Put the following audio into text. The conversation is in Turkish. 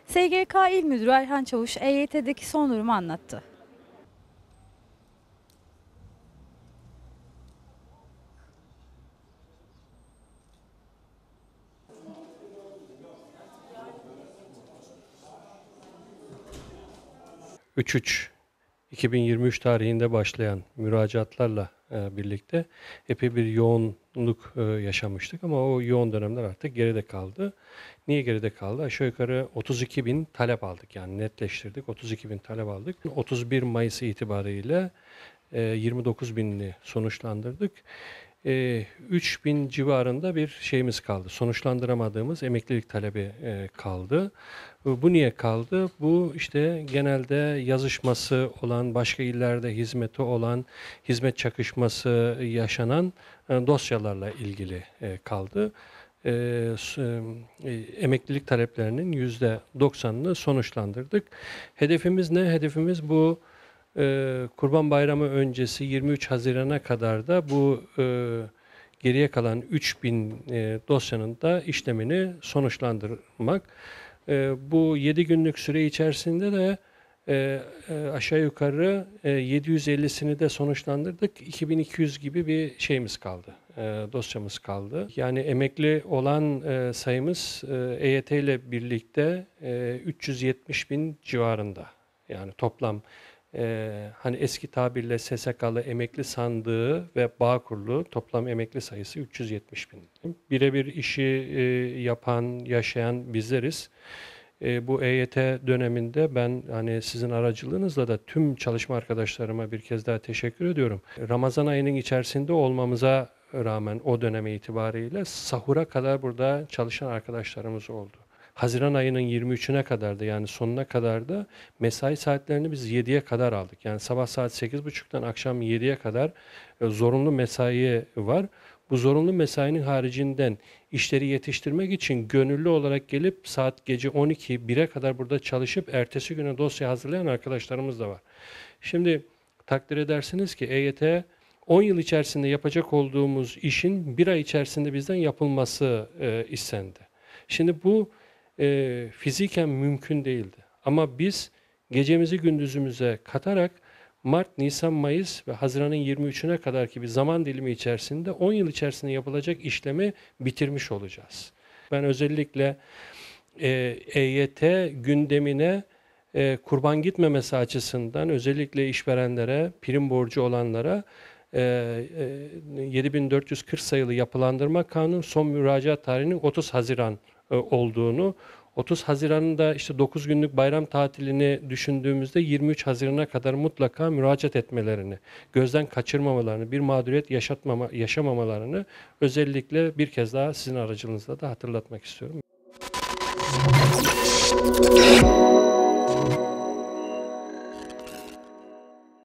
SGK İl Müdürü Erhan Çavuş EYT'deki son durumu anlattı. ...3-3-2023 tarihinde başlayan müracaatlarla birlikte epey bir yoğunluk yaşamıştık ama o yoğun dönemler artık geride kaldı. Niye geride kaldı? Aşağı yukarı 32.000 talep aldık, yani netleştirdik. 32.000 talep aldık. 31 Mayıs itibariyle 29.000'ini sonuçlandırdık. 3.000 civarında bir şeyimiz kaldı. Sonuçlandıramadığımız emeklilik talebi kaldı. Bu niye kaldı? Bu işte genelde yazışması olan, başka illerde hizmeti olan, hizmet çakışması yaşanan dosyalarla ilgili kaldı. Emeklilik taleplerinin %90'ını sonuçlandırdık. Hedefimiz ne? Hedefimiz bu Kurban Bayramı öncesi 23 Haziran'a kadar da bu geriye kalan 3.000 dosyanın da işlemini sonuçlandırmak. Bu 7 günlük süre içerisinde de aşağı yukarı 750'sini de sonuçlandırdık. 2200 gibi bir şeyimiz kaldı, dosyamız kaldı. Yani emekli olan sayımız EYT ile birlikte 370.000 civarında. Yani toplam hani eski tabirle SSK'lı emekli sandığı ve Bağkurlu toplam emekli sayısı 370.000. Birebir işi yapan, yaşayan bizleriz. Bu EYT döneminde ben hani sizin aracılığınızla da tüm çalışma arkadaşlarıma bir kez daha teşekkür ediyorum. Ramazan ayının içerisinde olmamıza rağmen o döneme itibariyle sahura kadar burada çalışan arkadaşlarımız oldu. Haziran ayının 23'üne kadar da, yani sonuna kadar da mesai saatlerini biz 7'ye kadar aldık. Yani sabah saat 8.30'dan akşam 7'ye kadar zorunlu mesai var. Bu zorunlu mesainin haricinden işleri yetiştirmek için gönüllü olarak gelip saat gece 12-1'e kadar burada çalışıp ertesi güne dosya hazırlayan arkadaşlarımız da var. Şimdi takdir edersiniz ki EYT 10 yıl içerisinde yapacak olduğumuz işin 1 ay içerisinde bizden yapılması istendi. Şimdi bu fiziken mümkün değildi. Ama biz gecemizi gündüzümüze katarak Mart, Nisan, Mayıs ve Haziran'ın 23'üne kadar ki bir zaman dilimi içerisinde 10 yıl içerisinde yapılacak işlemi bitirmiş olacağız. Ben özellikle EYT gündemine kurban gitmemesi açısından özellikle işverenlere, prim borcu olanlara 7440 sayılı yapılandırma kanunu son müracaat tarihinin 30 Haziran olduğunu, 30 Haziran'ın da işte 9 günlük bayram tatilini düşündüğümüzde 23 Haziran'a kadar mutlaka müracaat etmelerini, gözden kaçırmamalarını, bir mağduriyet yaşamamalarını özellikle bir kez daha sizin aracılığınızla da hatırlatmak istiyorum.